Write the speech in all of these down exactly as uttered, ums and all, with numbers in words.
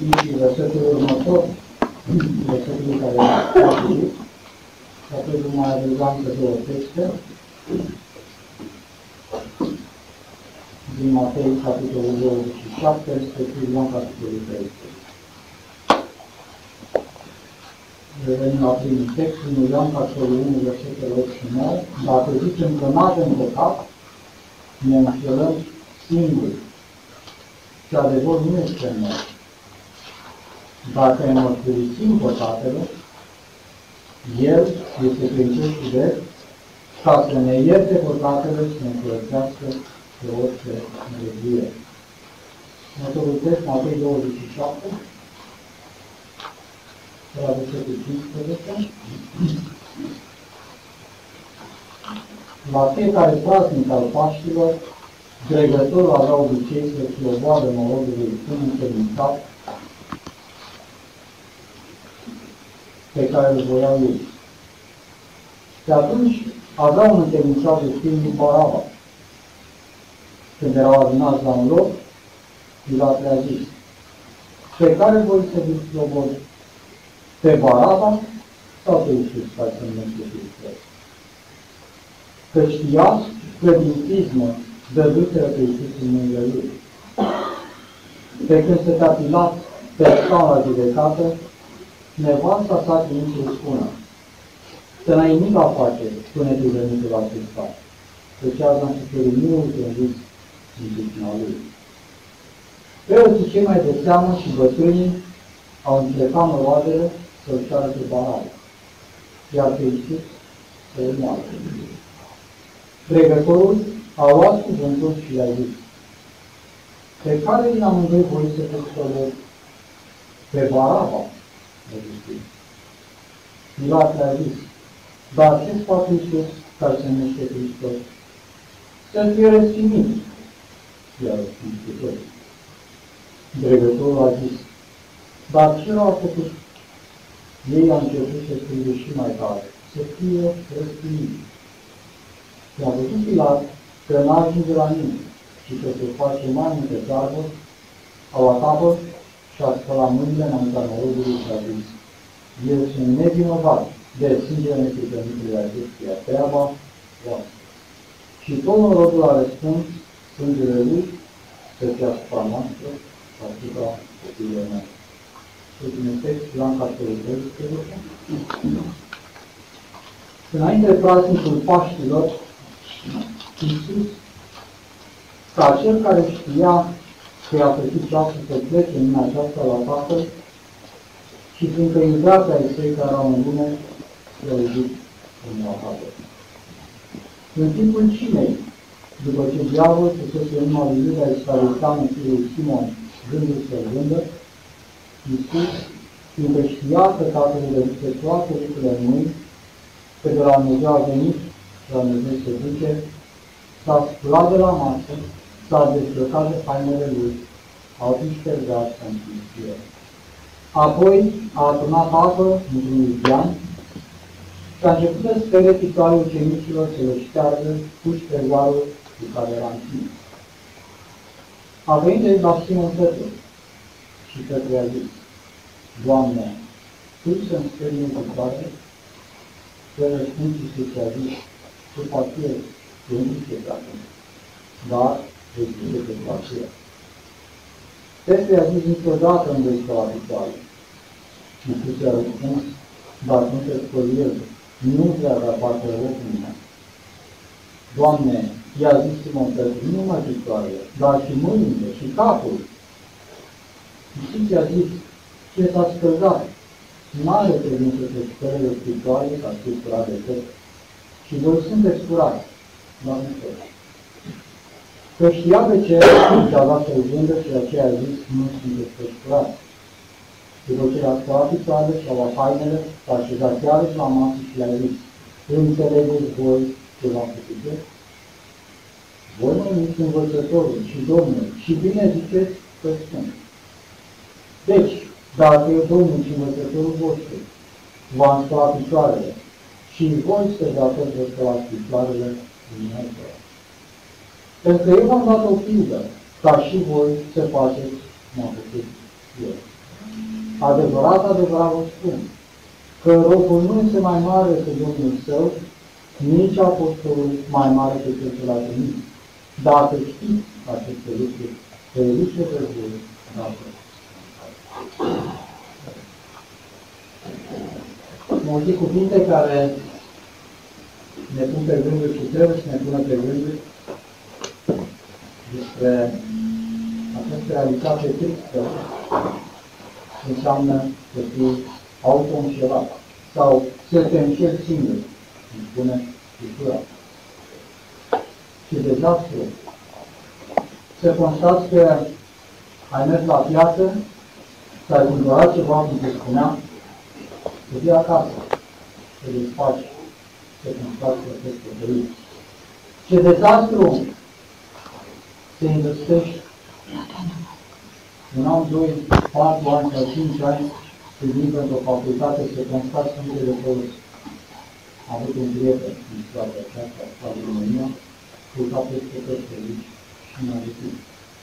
și versetul următor, versetul care a citit, și apoi vom mai adăuga încă două texte. Din Matei, capitolul douăzeci și șapte, respectiv Ioan, capitolul treisprezece. Revenim la primul text, în Ioan, capitolul unu, versetele opt și nouă. Dacă zicem că nu avem păcat, ne înșelăm singuri. Și adevărul nu este în noi. Dacă ne mărturisim păcatele, El este credincios și drept ca să ne ierte păcatele și să ne curățească de orice neregie. Următorul text, Matei douăzeci și șapte, de la versetul cincisprezece. La fiecare praznic al Paștilor, dregătorul avea obicei să sloboadă norodului un întemnițat pe care îl voiau ei. Și atunci avea un întemnițat de stil din Baraba. Când erau adunați la un loc, Pilat le-a zis: pe care voi să vi slobod? Pe Baraba sau pe Iisus, ca să numește Hristos? Că știați că din pismă dăduseră pe Iisus în mâinile lui. Pe când stătea Pilat pe scaun la judecată, nevasta sa trimis să-i spună: să n-ai nimic a face până te veniți la Hristos, căci azi am suferit mult în vis din pricina lui. Preoții cei mai de seamă și bătrânii au încercat noroadele să-l ceară pe Baraba, iar pe Iisus să-l moară. Dregătorul a luat cuvântul și le-a zis: pe care din amândoi voi să te slobod? Pe Baraba, a zis. Pilat le-a zis: dar ce face Iisus ca să numește Hristos? Să fie răstignit, i-a răspuns pe toți. Dregătorul a zis: dar ce l-au făcut? Ei au început să scrie și mai tare: să fie răstignit. I-a văzut Pilat că n-ajunge la nimeni și că se face mai multe țarburi, a luat apă și a spălat mâinile înaintea norodului și a zis: eu sunt nevinovat de sângele neprihănitului acestuia, treaba voastră. Și tot norodul a răspuns: sângele lui să fie asupra noastră și asupra copiilor noastre. Ultimul text, Ioan, capitolul treisprezece. Înainte de praznicul Paștilor, Iisus, ca cel care știa că i-a trecut ceasul să plece în aceasta la Tatăl, și fiindcă iubea pe ai săi care erau în lume, i-a iubit în la Tatăl. În timpul cinei, după ce diavolul fusese în numai iubirea Iscariotanu fiului Simon, gândul să-l vândă, Iisus, fiindcă știa că Tatăl îi dăduse toate lucrurile în mâini, că de la Dumnezeu a venit și la Dumnezeu se duce, s-a sculat de la masă, s-a dezbrăcat de hainele lui, a fi ștergat și a închis el. Apoi a aturnat apă într-un izbian și a început să spere picioarele ucenicilor să le șteargă cu ștergoarul cu care era închis. A venit de la Simon Petru și Petru i-a zis: Doamne, Tu să-mi speri în picioare? El răspuns Iisus i-a zis: tu papier, eu nu știu dacă, dar vei spune pentru aceea. Petru i-a zis: niciodată nu vei spăla picioare. Iisus i-a răspuns: dar nu te spăl el, nu vei avea parte de loc în mine. Doamne, i-a zis Simon Petru, nu numai picioarele, dar și mâinile și capul. Iisus i-a zis: ce s-a scăldat? N-are credință să spăle picioarele ca să spălat de tot. Și voi sunteți curați, dar nu tot. Că știa pe ce și-a dat să-l vândă și aceea a zis: nu sunteți curați. După ce le-a spălat picioarele și-a luat hainele, s-a așezat iarăși la masă și le-a zis: înțelegeți voi ce v-am făcut eu? Voi mă numiți învățătorul și Domnul și bine ziceți că sunt. Deci, dacă eu, Domnul și învățătorul vostru, v-am spălat picioarele și voi să vă tot vă spălați picioarele dumneavoastră. Pentru că eu v-am dat o pildă, ca și voi să faceți cum am făcut eu. Adevărat, adevărat vă spun, că robul nu este mai mare decât Domnul său, nici apostolul mai mare decât cel ce l-a trimis. Dacă știți aceste lucruri, ferice de voi, dacă multe cuvinte care ne pun pe gânduri și trebuie să ne pună pe gânduri despre această realitate tristă înseamnă să fii auto-înșelat sau să te înșeli singur, îmi spune Scriptura. Și dezastru. Să constați că ai mers la piață, să ai cumpărat ceva, cum se spunea, să vii acasă, să desfaci, să constați că te-ai pătărit. Ce dezastru să investești un an, doi, patru ani sau cinci ani să vii pentru o facultate să constați cum te depăruți. Am avut un prieten în situația aceasta, ca în România, căuta peste tot pe aici și mi-a zis.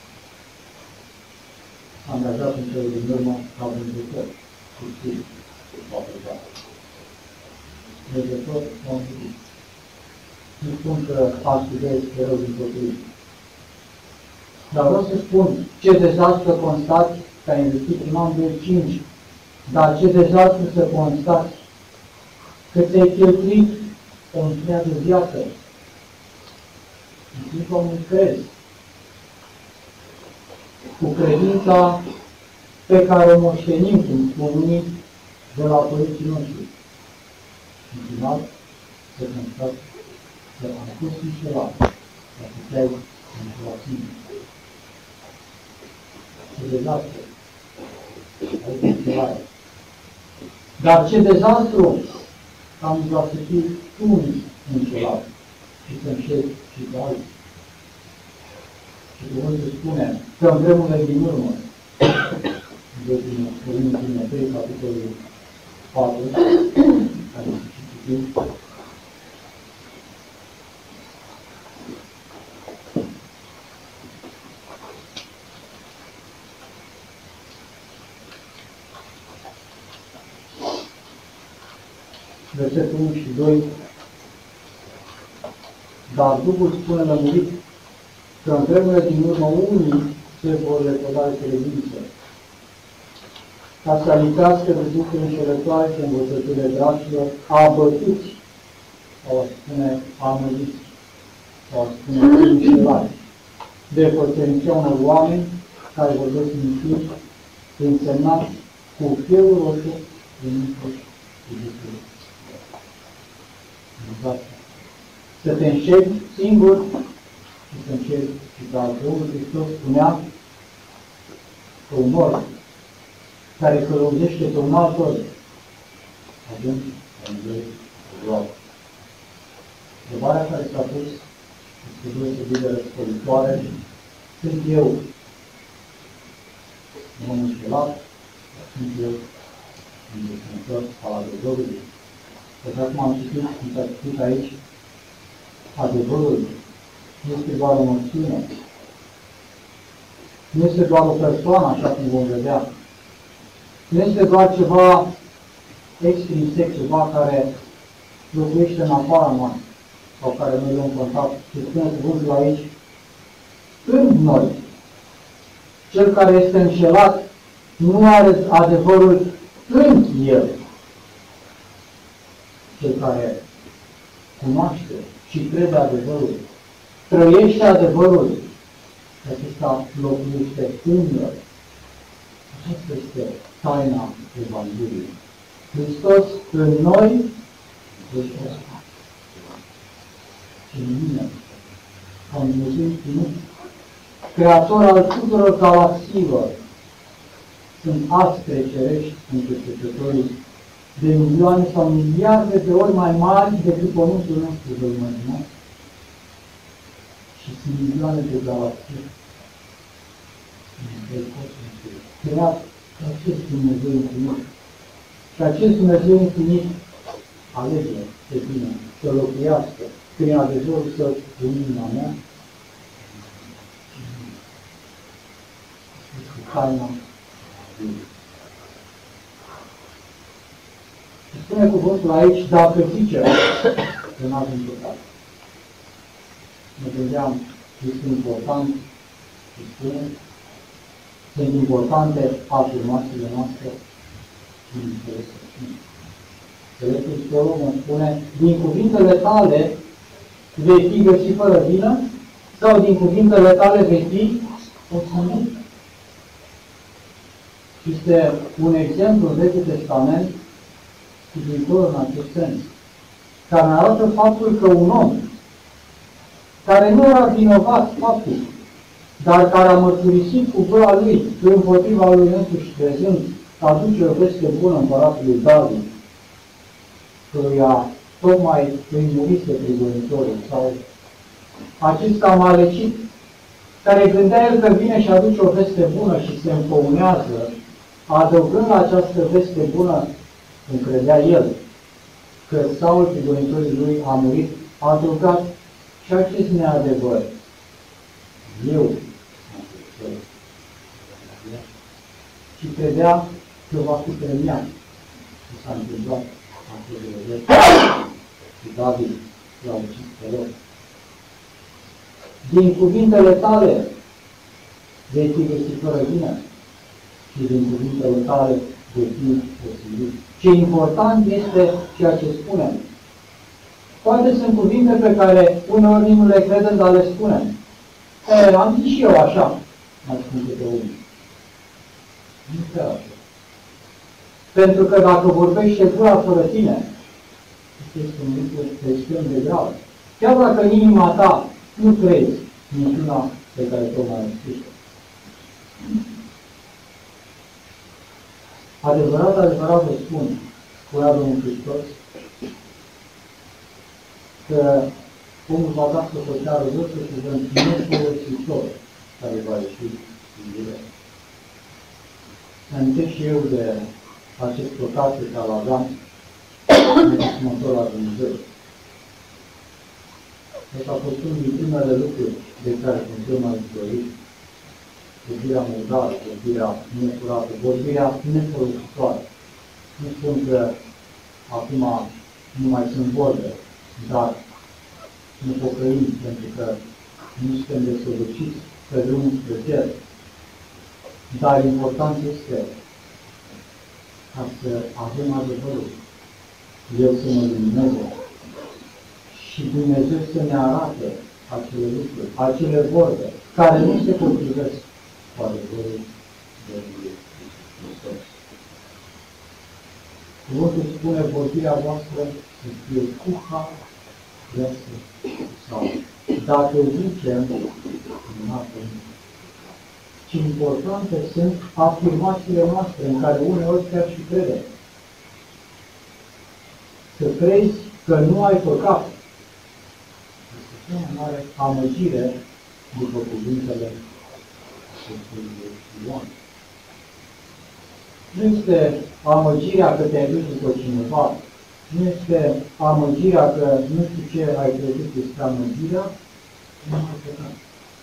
Angajat în cele din urmă ca vânzător, cu stil, cu facultate. Vânzător, m-am zis. Nu spun că asta este rău din potrivă. Dar vreau să spun ce dezastru să constați că ai investit în an doi cinci, dar ce dezastru să constați că ți-ai cheltuit o întreagă viață. În clipa unui crez. Cu credința pe care o moștenim, cum spun unii, de la părinții noștri. În final, să constați că am fost înșelat, că puteai înșelat singur. Ce dezastru! Ai înșelare. Dar ce dezastru am vrea să fii tu înșelat și să înșeli și pe alții. Și cuvântul spune că în vremurile din urmă, în Cuvântul Timotei, capitolul patru, care se citim, versetul unu și doi, dar Duhul spune lămurit că în vremurile din urmă unii se vor lepăda de credință, ca să alipească de duhuri înșelătoare și învățăturile dragilor, abătuți, sau a spune amăgiți, sau a spune înșelari, de pățărinția unor oameni care vorbesc minciuni, însemnați cu fiul roșu din însuși și discurs. Să te înșeli singur și să înșeli și pe altul. Domnul Hristos spunea că un orb care călăuzește pe un alt orb, atunci Dumnezeu o groapă. Întrebarea care s-a pus este deosebit de răscolitoare. Sunt eu un om înșelat, sunt eu un deținător al adevărului. Așa cum am citit, cum s-a citit aici, adevărul nu este doar o noțiune, nu este doar o persoană, așa cum vom vedea, nu este doar ceva extrinsec, ceva care locuiește în afara noastră, sau care noi luăm contact, și spune cuvântul aici, în noi, cel care este înșelat nu are adevărul în el. Cel care cunoaște și crede adevărul, trăiește adevărul, acesta locuiește în el. Aceasta este taina Evangheliei. Hristos în noi, Hristos și în mine, ca un Dumnezeu infinit, Creator al tuturor galaxiilor, sunt astre cerești în cercetătorii de milioane sau miliarde de ori mai mari decât pământul nostru, vă imaginați? Și sunt milioane de galaxii. Creat acest Dumnezeu infinit. Și acest Dumnezeu infinit alege pe tine să locuiască prin adevărul său în inima mea. Este taina spune cuvântul aici, dacă zicem că nu avem păcat. Mă gândeam, este important și spune, sunt importante afirmațiile noastre și interesele. Înțelesul psiholog îmi spune, din cuvintele tale vei fi găsit fără vină sau din cuvintele tale vei fi osândit. Este un exemplu în Vechiul Testament viitor în acest sens, care arată faptul că un om care nu era vinovat faptul, dar care a mărturisit cu gura lui împotriva lui însuși, crezând că aduce o veste bună împăratului David, căruia tocmai îi murise prigonitorul sau acest amalecit, care gândea el că vine și aduce o veste bună și se împăunează, adăugând la această veste bună, cum credea el, că Saul, prigonitorii lui, a murit, a adăugat și acest neadevăr. Eu și credea că va fi premiat. Și s-a întâmplat acest lucru. Și David l-a ucis pe loc. Din cuvintele tale vei fi găsit fără vină și din cuvintele tale vei fi posibil. Ce important este ceea ce spunem. Poate sunt cuvinte pe care uneori nu le credem, dar le spunem. E, am zis și eu așa, mai spun câte unii. Nu chiar așa. Pentru că dacă vorbește gura fără tine, este un lucru extrem de grav. Chiar dacă în inima ta nu crezi niciuna pe care tocmai ai spus-o. Adevărat, adevărat vă spun, spunea Domnul Hristos, că omul va da socoteară vârstă și vă întâlnesc folositor care va ieși din ele. Amintesc și eu de acest păcat pe care l-aveam nesmător la Dumnezeu. Deci a fost unul din primele lucruri de care Dumnezeu m-a izbăvit. Vorbirea murdară, vorbirea necurată, vorbirea nefolositoare. Nu spun că acum nu mai sunt vorbe, dar ne pocăim pentru că nu suntem desăvârșiți pe drumul spre cer. Dar important este ca să avem adevărul, El să mă lumineze și Dumnezeu să ne arate acele lucruri, acele vorbe, care nu se potrivesc cu adevărul Domnului Hristos. Cuvântul spune, vorbirea voastră să fie cu har, presă sau dacă zicem, nu avem. Ce importante sunt afirmațiile noastre, în care uneori chiar și credem. Să crezi că nu ai păcat. Este o mare amăgire după cuvintele Sfântului Ioan. Nu este amăgirea că te-ai dus după cineva, nu este amăgirea că nu știu ce ai crezut, este amăgirea, nu ai păcat.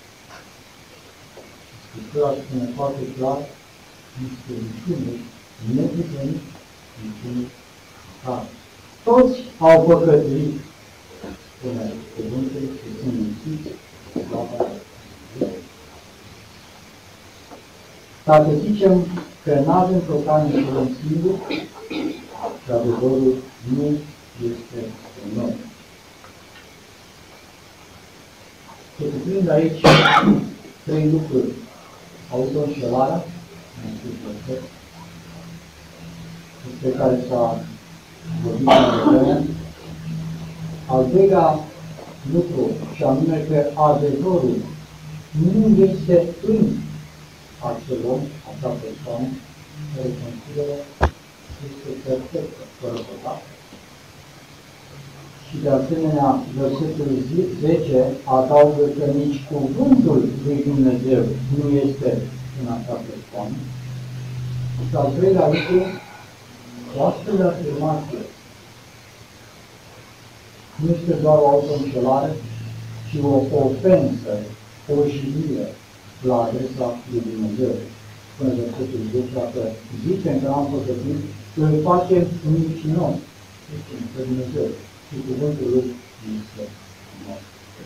Scriptura spune foarte clar, nu este niciunul neprihănit, niciunul păcat. Toți au păcătuit, spune cuvântul, și sunt mințiți, slava Dumnezeu. Dacă zicem că nu avem păcat nici un singur, și adevărul nu este în noi. Se cuprind aici trei lucruri. Autoînșelarea, despre care s-a vorbit în vreme. Al doilea lucru, și anume că adevărul nu este în acel om, acea persoană, care consideră că este perfectă, fără păcat. Și de asemenea, versetul zece adaugă că nici cuvântul lui Dumnezeu nu este în acea persoană. Și al treilea lucru, o astfel de afirmație nu este doar o autoînșelare, ci o ofensă, o jignire la adresa lui Dumnezeu. Spune versetul zece, dacă zicem că am păcătuit, îl facem mincinos Este Dumnezeu și cuvântul Lui este nou.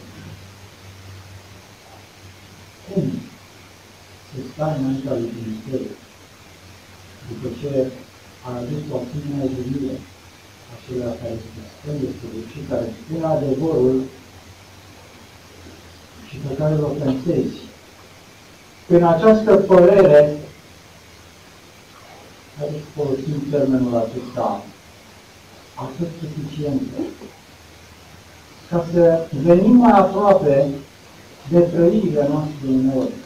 Cum se stai înaintea lui Dumnezeu după ce a adus o asemenea iubire acelea care se spun despre și care spun adevărul și pe care îl ofensezi? Prin această părere, haideți să folosim termenul acesta, a fost suficientă ca să venim mai aproape de trăirile noastre uneori.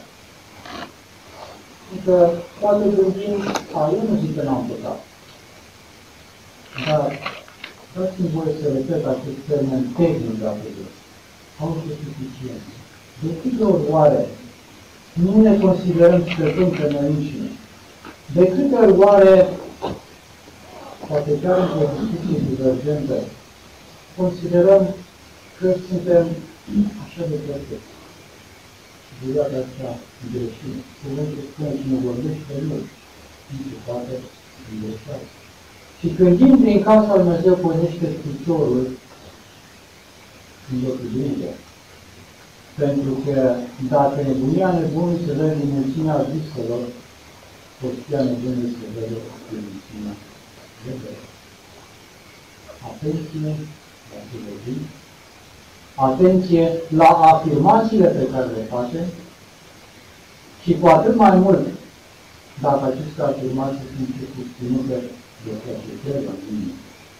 Adică, poate gândim, a, eu nu zic că n-am păcat. Dar, dați-mi voie să repet acest termen tehnic, dacă vreau. Autosuficiență. De câte ori oare nu ne considerăm stăpâni pe noi înșine? De câte ori oare, poate chiar într-o discuție divergentă, considerăm că suntem așa de perfecți? De viața asta greșită. Cuvântul spune cine vorbește nu, nu se poate îngreșească. Și când intri în casa lui Dumnezeu, punește piciorul în locuință. Pentru că dacă nebunia nebunii se vede din mulțimea viselor, prostia nebunii se vede din mulțimea vedelor. Atenție la filozii, atenție la afirmațiile pe care le facem și cu atât mai mult dacă aceste afirmații sunt susținute de cercetări la mine.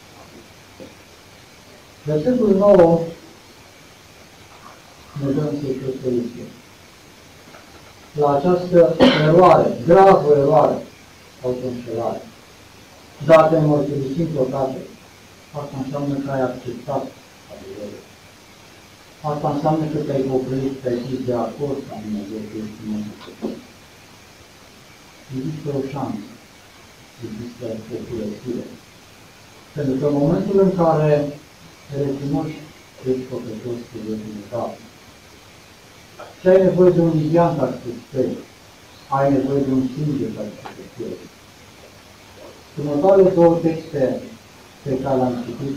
Versetul nouă ne dă în secret soluție. La această eroare, gravă eroare, autoînșelare. Dacă ne mărturisim păcate, asta înseamnă că ai acceptat adevărul. Asta înseamnă că te-ai pocăit, te-ai zis de acord ca Dumnezeu că ești mântuit. Există o șansă, există o curățire. Pentru că în momentul în care recunoști că ești păcătos, te vei vindecat. Și ai nevoie de un livian ca să te speri. Ai nevoie de un sânge ca să te speri. Următoarele două texte pe care le-am citit,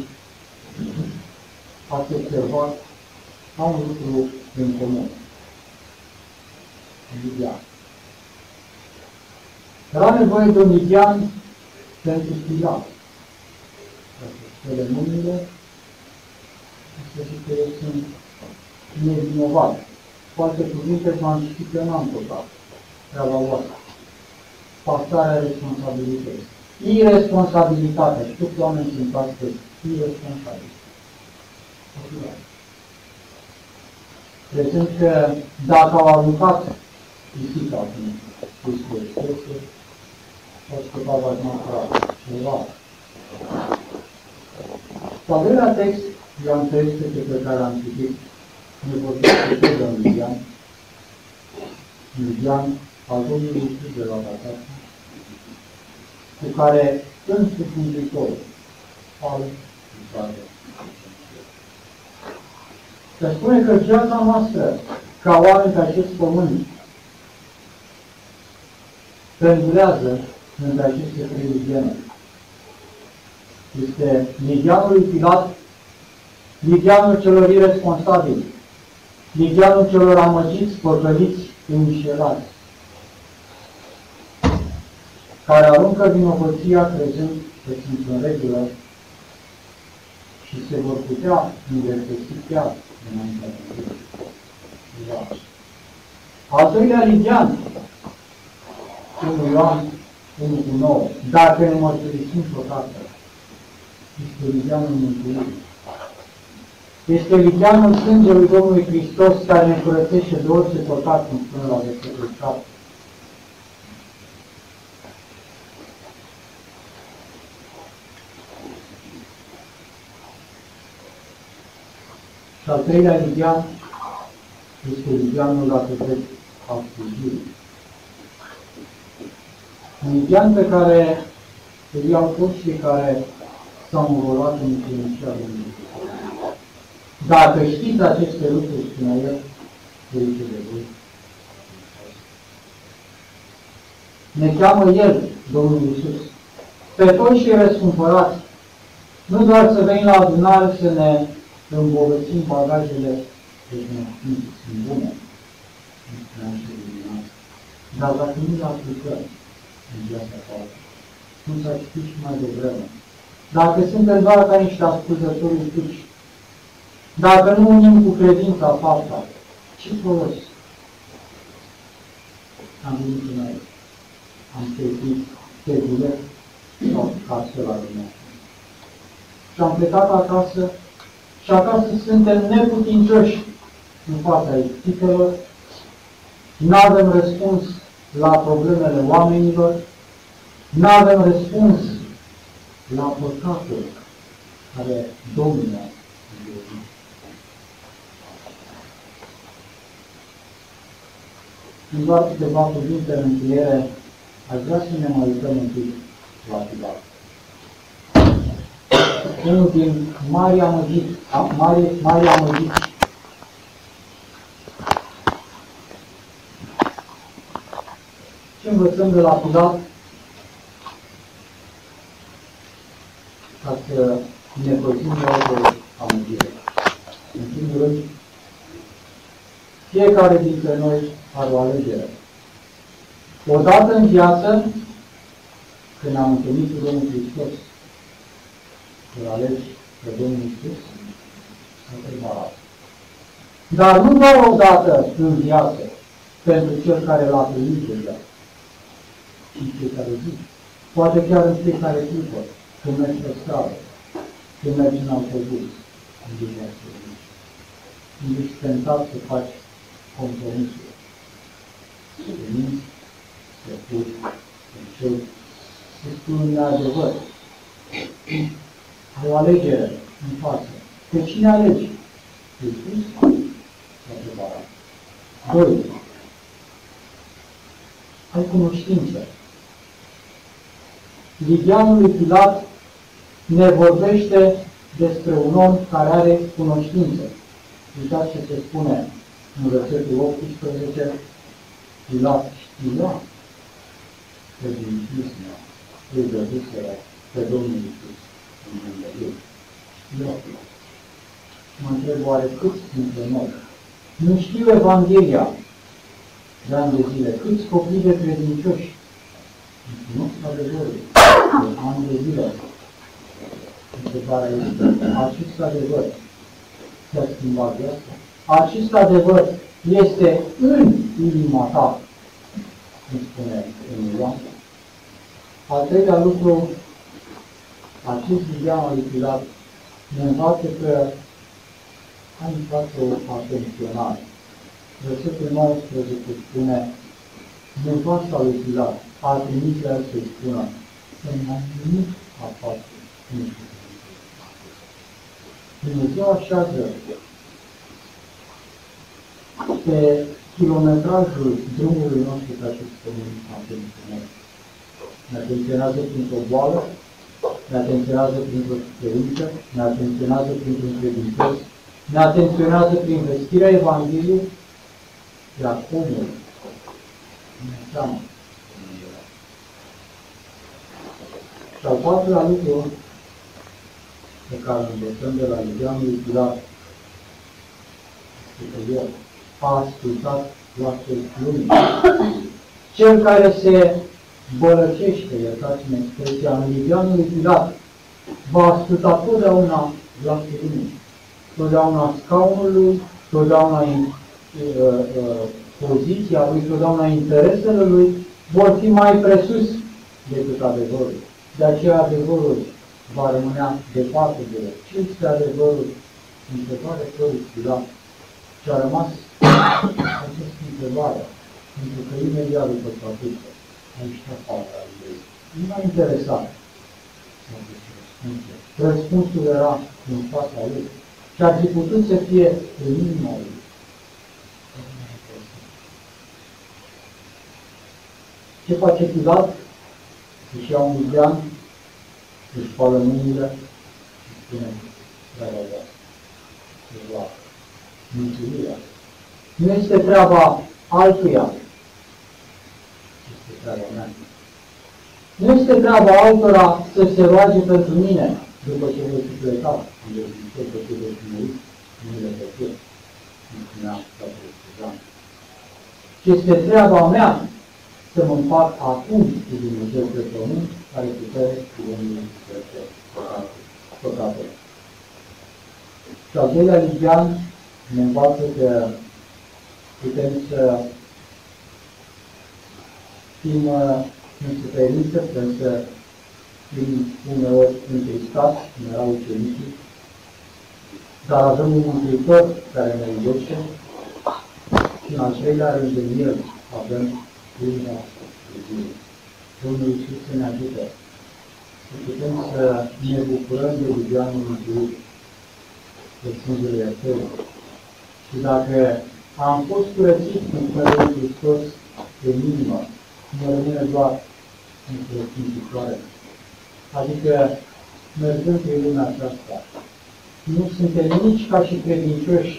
ați observat, au un lucru în comun. Livian. Era nevoie de un livian pentru Pilat. Ca să spere mâinile, să zic că eu sunt nevinovat. Cu alte cuvinte, m-am citit că n-am păcat. Treaba voastră. Pasarea responsabilității. Irresponsabilitatea. Și toți oamenii sunt astăzi irresponsabili. Crezând că dacă au aruncat pisica în piscul expresie, au scăpat batmacrat ceva. Al doilea text, Ioan treisprezece, pe care l-am citit, ne vorbește tot de un Livian, Livian al Domnului Iisus de la Tatăl, cu care însuși Mântuitorul, al Israel. Se spune că viața noastră, ca oameni pe acest pământ, pendulează între aceste trei liviane. Este livianul lui Pilat, livianul celor irresponsabili, livianul celor amăgiți, păcăliți, înșelați, care aruncă vinovăția crezând că sunt în regulă și se vor putea îndreptăți chiar înaintea Dumnezeu. Al doilea livian, unu Ioan unu cu nouă, dacă ne mărturisim păcatele, este livianul mântuirii. Este livianul sângelui Domnului Hristos care ne curățește de orice păcat, cum spune la versetul șapte. Și al treilea livian este livianul, dacă vreți, al slujirii. Un livian pe care îl iau toți cei care s-au înrolat în ucenicia lui Dumnezeu. Dacă știți aceste lucruri, spune el, ferice de voi. Ne cheamă El, Domnul Iisus, pe toți cei răscumpărați Nu doar să venim la adunare să ne îmbogățim bagajele de cunoștințe, sunt bune, dar dacă nu le aplicăm în viața noastră, cum s-a citit și mai devreme, dacă suntem doar ca niște ascultători uituci, dacă nu unim cu credința fapta, ce folos? Am venit în aici, am cheltuit pe bilet sau casă la Dumnezeu. Și am plecat acasă și acasă suntem neputincioși în fața ispitelor, nu avem răspuns la problemele oamenilor, nu avem răspuns la păcatul care domină în viață. În doar câteva cuvinte în încheiere, aș vrea să ne mai uităm un pic la Pilat. Unul din mari amăgiți, mari, mari amăgiți ce învățăm de la Pilat ca să ne pățim de o amăgire. În primul rând, fiecare dintre noi are o alegere. Odată în viață, când am întâlnit cu Domnul Hristos, îl alegi pe Domnul Iisus, să te barat. Dar nu doar odată în viață, pentru cel care l-a primit deja, ci în fiecare zi. Poate chiar în fiecare clipă, când mergi pe stradă, când mergi în autobuz, în diverse zi. Când ești tentat să faci compromisuri. Să minți, să furi, să încerci, să spui un adevăr. Ai o alegere în față. Pe cine alegi? Iisus sau pe Barat? Doi. Ai cunoștință. Livianul lui Pilat ne vorbește despre un om care are cunoștință. Uitați ce se spune în versetul optsprezece, Pilat știa că din Iisnea îi dăduseră pe Domnul Iisus în mâinile lui. Știa. Mă întreb oare câți dintre noi nu știu Evanghelia de ani de zile, câți copii de credincioși nu cunosc adevărul de ani de zile. Întrebarea este, acest adevăr ți-a schimbat viața? Acest adevăr este în inima ta, cum spune în Ioan. Al treilea lucru, acest livian al lui Pilat ne învață că ai în față o atenționare. Versetul nouăsprezece spune, nevoața lui Pilat a trimis la el să-i spună, să mai nimic afață nici. Dumnezeu așează pe kilometrajul drumului nostru pe acest pământ atenționat. Ne atenționează printr-o boală, ne atenționează printr-o suferință, ne atenționează printr-un credincios, ne atenționează prin vestirea Evangheliei, iar omul ne înseamnă. Și al patrulea lucru pe care îl învățăm de la livianul lui Pilat este că el a ascultat glasul lumii. Cel care se bălăcește, iertați-mi expresia, în livianul lui Pilat, va asculta totdeauna glasul lumii. Totdeauna scaunul lui, totdeauna în, uh, uh, poziția lui, totdeauna interesele lui vor fi mai presus decât adevărul. De aceea adevărul va rămânea departe de el. Ce este adevărul? Întrebare fără Pilat. Și a rămas această întrebare, pentru că imediat după statută a ieșit afară lui. Nu m-a interesat. Răspunsul era în fața lui. Și ar fi putut să fie în inima lui. Ce face Pilat? Își ia un livian, își spală mâinile și spune, treaba voastră, își va mântuirea. Nu este treaba altuia, este treaba mea. Nu este treaba altora să se roage pentru mine, după ce voi fi plecat, unde Dumnezeu pe ce voi fi murit, nu le plăcesc, nu spunea fratele Suzan. Și este treaba mea să mă împac acum cu Dumnezeu pe pământ, care putere cu Domnul Dumnezeu păcatul. Și al doilea ligian ne învață că putem să fim în suferință, putem să fim uneori întristați, cum erau ucenicii, dar avem un Mântuitor care ne iubește și în al treilea rând în El avem lumina vieții. Domnul Iisus să ne ajute să putem să ne bucurăm de ligianul Mântuirii, de sângele Iertării. Și dacă am fost curățit în numele Lui Hristos în inimă, ne rămâne doar în curățitoare. Adică mergând pe lumea aceasta, nu suntem nici ca și credincioși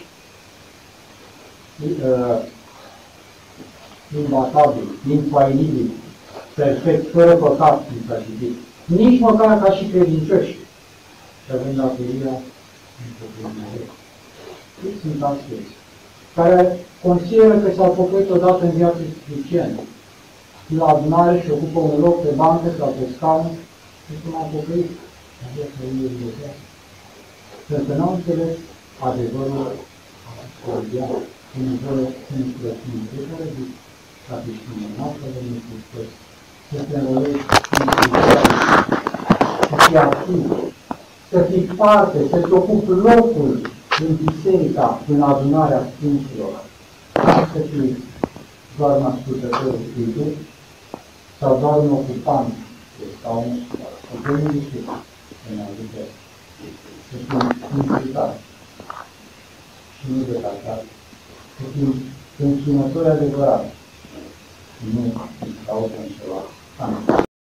uh, imbatabili, infailibili, perfect, fără păcat, cum s-a citit. Nici măcar ca și credincioși. Și avem datoria între Dumnezeu. Cât sunt astăzi, care consideră că s-au pocăit odată în viață suficient. La adunare și ocupă un loc pe bancă sau pe scaun, și cum au pocăit în viața lui Dumnezeu. Pentru că n-au înțeles adevărul cordial, Dumnezeu să ne curățim fiecare zi, ca creștinii noastre de Domnul Hristos, să te înrolești în Hristos, să fii activ, să fii parte, să-ți ocupi locul în biserica, în adunarea Sfinților, să fii doar un ascultător Sfântului sau doar un ocupant de scaun, să Domnul Iisus să ne ajute să fim implicați și nu detașați, să fim închinători adevărați și nu în caută în ceva. Amin.